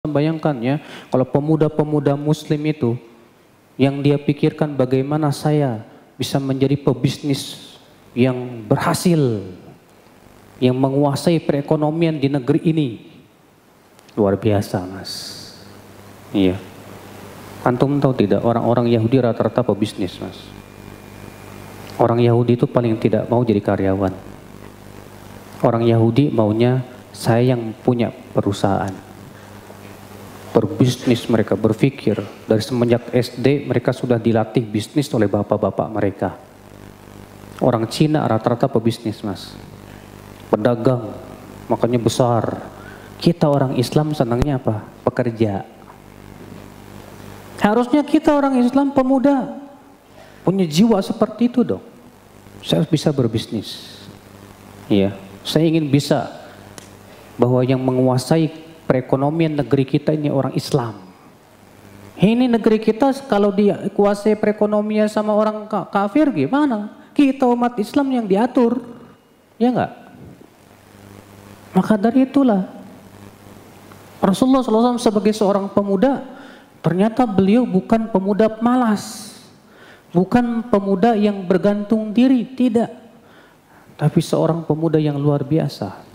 Bayangkan ya, kalau pemuda-pemuda muslim itu yang dia pikirkan bagaimana saya bisa menjadi pebisnis yang berhasil, yang menguasai perekonomian di negeri ini. Luar biasa, Mas. Iya. Antum tahu tidak, orang-orang Yahudi rata-rata pebisnis, Mas. Orang Yahudi itu paling tidak mau jadi karyawan. Orang Yahudi maunya saya yang punya perusahaan. Berbisnis mereka, berpikir dari semenjak SD mereka sudah dilatih bisnis oleh bapak-bapak mereka. Orang Cina rata-rata pebisnis, Mas, pedagang, makanya besar. Kita orang Islam senangnya apa? Pekerja. Harusnya kita orang Islam pemuda punya jiwa seperti itu dong. Saya harus bisa berbisnis. Iya, saya ingin bisa bahwa yang menguasai perekonomian negeri kita ini orang Islam. Ini negeri kita kalau dikuasai perekonomian sama orang kafir gimana? Kita umat Islam yang diatur, ya enggak? Maka dari itulah Rasulullah SAW sebagai seorang pemuda, ternyata beliau bukan pemuda malas, bukan pemuda yang bergantung diri, tidak. Tapi seorang pemuda yang luar biasa.